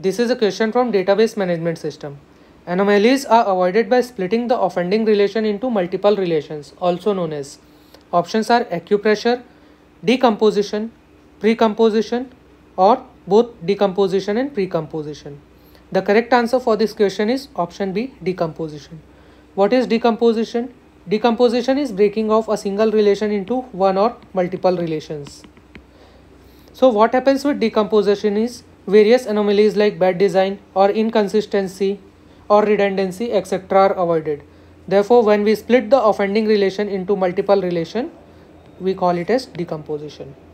This is a question from database management system. Anomalies are avoided by splitting the offending relation into multiple relations, also known as. Options are acupressure, decomposition, precomposition, or both decomposition and precomposition. The correct answer for this question is option B, decomposition. What is decomposition? Decomposition is breaking off a single relation into one or multiple relations. So what happens with decomposition is various anomalies like bad design or inconsistency or redundancy etc. are avoided. Therefore, when we split the offending relation into multiple relation, we call it as decomposition.